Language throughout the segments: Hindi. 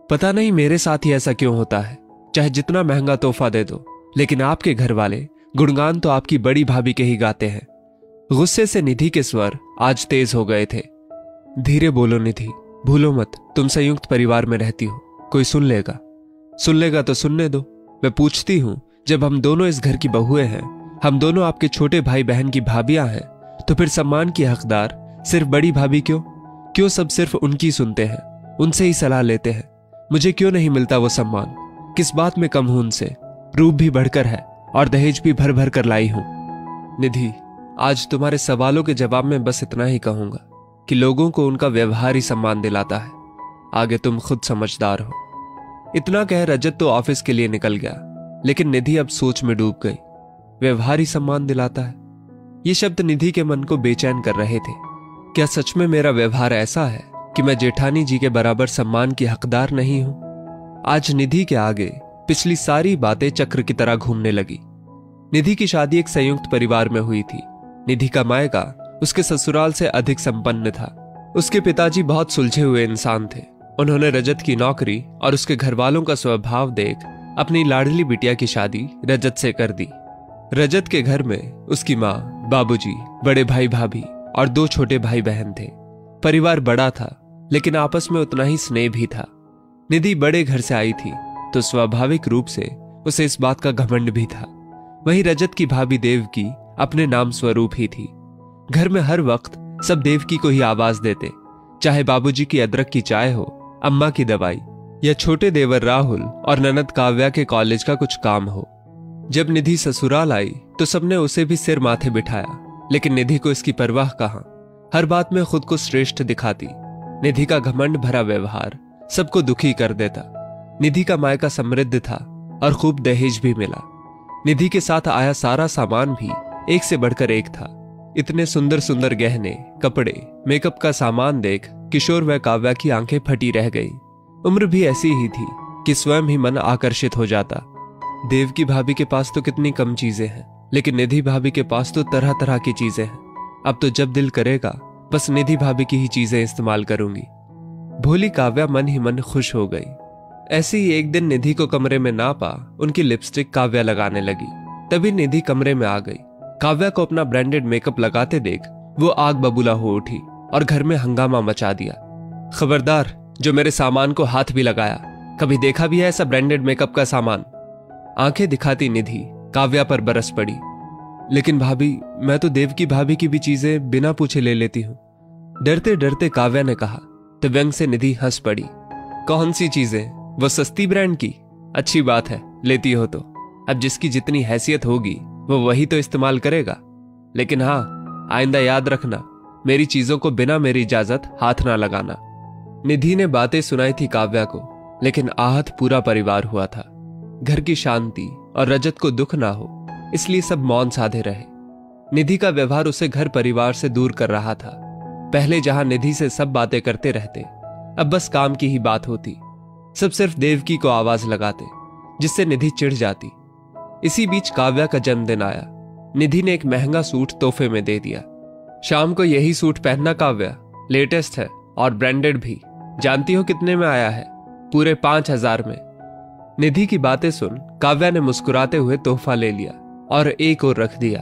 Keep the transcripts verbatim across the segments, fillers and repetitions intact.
पता नहीं मेरे साथ ही ऐसा क्यों होता है। चाहे जितना महंगा तोहफा दे दो, लेकिन आपके घर वाले गुणगान तो आपकी बड़ी भाभी के ही गाते हैं। गुस्से से निधि के स्वर आज तेज हो गए थे। धीरे बोलो निधि, भूलो मत तुम संयुक्त परिवार में रहती हो। कोई सुन लेगा सुन लेगा तो सुनने दो। मैं पूछती हूं, जब हम दोनों इस घर की बहुएं हैं, हम दोनों आपके छोटे भाई बहन की भाभियां हैं, तो फिर सम्मान की हकदार सिर्फ बड़ी भाभी क्यों? क्यों सब सिर्फ उनकी सुनते हैं, उनसे ही सलाह लेते हैं? मुझे क्यों नहीं मिलता वो सम्मान? किस बात में कम हूं उनसे? रूप भी बढ़कर है और दहेज भी भर भर कर लाई हूं। निधि, आज तुम्हारे सवालों के जवाब में बस इतना ही कहूंगा कि लोगों को उनका व्यवहार ही सम्मान दिलाता है। आगे तुम खुद समझदार हो। इतना कह रजत तो ऑफिस के लिए निकल गया, लेकिन निधि अब सोच में डूब गई। व्यवहार ही सम्मान दिलाता है, ये शब्द निधि के मन को बेचैन कर रहे थे। क्या सच में मेरा व्यवहार ऐसा है कि मैं जेठानी जी के बराबर सम्मान की हकदार नहीं हूं? आज निधि के आगे पिछली सारी बातें चक्र की तरह घूमने लगी। निधि की शादी एक संयुक्त परिवार में हुई थी। निधि का मायका उसके ससुराल से अधिक संपन्न था। उसके पिताजी बहुत सुलझे हुए इंसान थे। उन्होंने रजत की नौकरी और उसके घर वालों का स्वभाव देख अपनी लाडली बिटिया की शादी रजत से कर दी। रजत के घर में उसकी माँ, बाबूजी, बड़े भाई भाभी और दो छोटे भाई बहन थे। परिवार बड़ा था, लेकिन आपस में उतना ही स्नेह भी था। निधि बड़े घर से आई थी, तो स्वाभाविक रूप से उसे इस बात का घमंड भी था। वहीं रजत की भाभी देवकी अपने नाम स्वरूप ही थी। घर में हर वक्त सब देवकी को ही आवाज देते, चाहे बाबूजी की अदरक की चाय हो, अम्मा की दवाई, या छोटे देवर राहुल और ननद काव्या के कॉलेज का कुछ काम हो। जब निधि ससुराल आई तो सबने उसे भी सिर माथे बिठाया, लेकिन निधि को इसकी परवाह कहां। हर बात में खुद को श्रेष्ठ दिखाती। निधि का घमंड भरा व्यवहार सबको दुखी कर देता। निधि का मायका समृद्ध था और खूब दहेज भी मिला। निधि के साथ आया सारा सामान भी एक से बढ़कर एक था। इतने सुंदर सुंदर गहने, कपड़े, मेकअप का सामान देख किशोर व काव्या की आंखें फटी रह गई। उम्र भी ऐसी ही थी कि स्वयं ही मन आकर्षित हो जाता। देव की भाभी के पास तो कितनी कम चीजें हैं, लेकिन निधि भाभी के पास तो तरह तरह की चीजें हैं। अब तो जब दिल करेगा बस निधि भाभी की ही चीजें इस्तेमाल करूंगी। भोली काव्या मन ही मन खुश हो गई। ऐसे ही एक दिन निधि को कमरे में ना पा उनकी लिपस्टिक काव्या लगाने लगी। तभी निधि कमरे में आ गई। काव्या को अपना ब्रांडेड मेकअप लगाते देख वो आग बबूला हो उठी और घर में हंगामा मचा दिया। खबरदार, जो मेरे सामान को हाथ भी लगाया, कभी देखा भी है ऐसा ब्रांडेड मेकअप का सामान? आंखें दिखाती निधि काव्या पर बरस पड़ी। लेकिन भाभी, मैं तो देव की भाभी की भी चीजें बिना पूछे ले लेती हूं। डरते डरते काव्या ने कहा, तो व्यंग से निधि हंस पड़ी। कौन सी चीजें? वो सस्ती ब्रांड की? अच्छी बात है, लेती हो तो। अब जिसकी जितनी हैसियत होगी वो वही तो इस्तेमाल करेगा। लेकिन हाँ, आइंदा याद रखना, मेरी चीजों को बिना मेरी इजाजत हाथ ना लगाना। निधि ने बातें सुनाई थी काव्या को, लेकिन आहत पूरा परिवार हुआ था। घर की शांति और रजत को दुख ना हो, इसलिए सब मौन साधे रहे। निधि का व्यवहार उसे घर परिवार से दूर कर रहा था। पहले जहां निधि से सब बातें करते रहते, अब बस काम की ही बात होती। सब सिर्फ देवकी को आवाज लगाते, जिससे निधि चिढ़ जाती। इसी बीच काव्या का जन्मदिन आया। निधि ने एक महंगा सूट तोहफे में दे दिया। शाम को यही सूट पहनना काव्या, लेटेस्ट है और ब्रांडेड भी। जानती हो कितने में आया है? पूरे पांच हजार में। निधि की बातें सुन काव्या ने मुस्कुराते हुए तोहफा ले लिया और एक और रख दिया।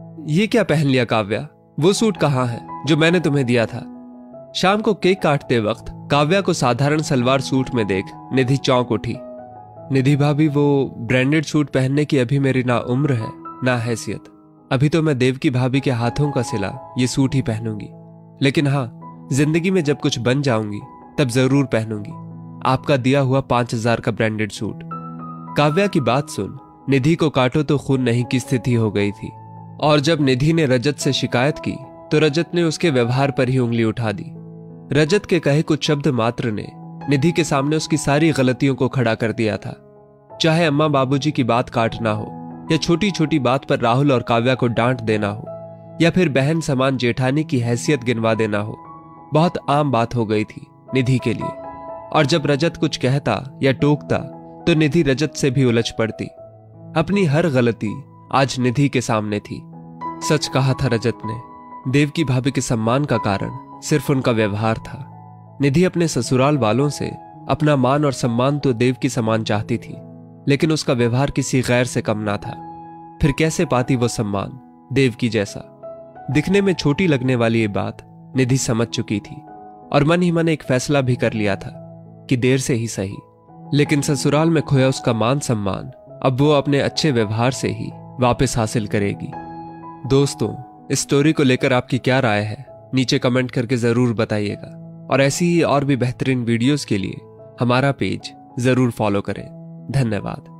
ये क्या पहन लिया काव्या? वो सूट कहाँ है जो मैंने तुम्हें दिया था? शाम को केक काटते वक्त काव्या को साधारण सलवार सूट में देख निधि चौंक उठी। निधि भाभी, वो ब्रांडेड सूट पहनने की अभी मेरी ना उम्र है ना हैसियत। अभी तो मैं देव की भाभी के हाथों का सिला ये सूट ही पहनूंगी। लेकिन हाँ, जिंदगी में जब कुछ बन जाऊंगी तब जरूर पहनूंगी आपका दिया हुआ पांच हजार का ब्रांडेड सूट। काव्या की बात सुन निधि को काटो तो खून नहीं की स्थिति हो गई थी। और जब निधि ने रजत से शिकायत की तो रजत ने उसके व्यवहार पर ही उंगली उठा दी। रजत के कहे कुछ शब्द मात्र ने निधि के सामने उसकी सारी गलतियों को खड़ा कर दिया था। चाहे अम्मा बाबूजी की बात काटना हो, या छोटी छोटी बात पर राहुल और काव्या को डांट देना हो, या फिर बहन समान जेठानी की हैसियत गिनवा देना हो, बहुत आम बात हो गई थी निधि के लिए। और जब रजत कुछ कहता या टोकता तो निधि रजत से भी उलझ पड़ती। अपनी हर गलती आज निधि के सामने थी। सच कहा था रजत ने, देव की भाभी के सम्मान का कारण सिर्फ उनका व्यवहार था। निधि अपने ससुराल वालों से अपना मान और सम्मान तो देव की समान चाहती थी, लेकिन उसका व्यवहार किसी गैर से कम ना था। फिर कैसे पाती वो सम्मान देव की जैसा? दिखने में छोटी लगने वाली ये बात निधि समझ चुकी थी और मन ही मन एक फैसला भी कर लिया था कि देर से ही सही, लेकिन ससुराल में खोया उसका मान सम्मान अब वो अपने अच्छे व्यवहार से ही वापस हासिल करेगी। दोस्तों, इस स्टोरी को लेकर आपकी क्या राय है नीचे कमेंट करके जरूर बताइएगा, और ऐसी ही और भी बेहतरीन वीडियोस के लिए हमारा पेज जरूर फॉलो करें। धन्यवाद।